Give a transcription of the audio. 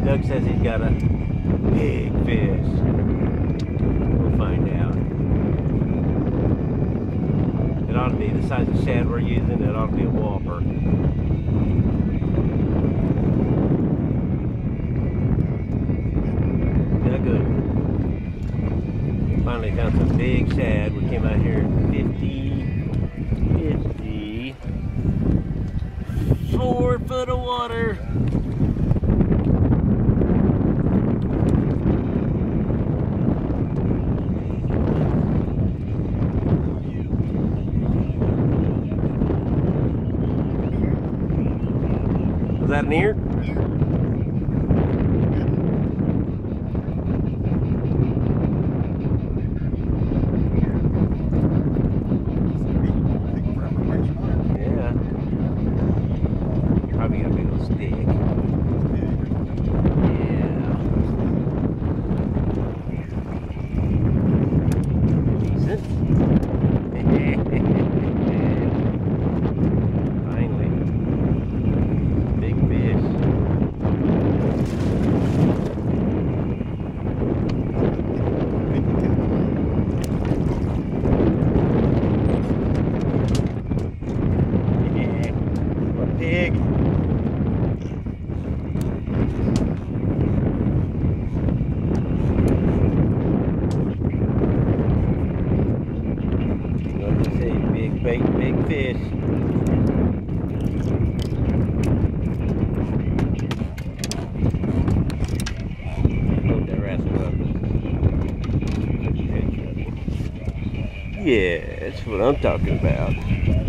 Doug says he's got a big fish. We'll find out. It ought to be the size of shad we're using. It ought to be a whopper. Yeah, good. Finally found some big shad. We came out here 4 foot of water. Was that an ear? Yeah. Probably got a big old stick. Yeah. Decent. Finally. Big fish. What a pig. Like I say, big bait, big fish. Load that rascal up. Yeah, that's what I'm talking about.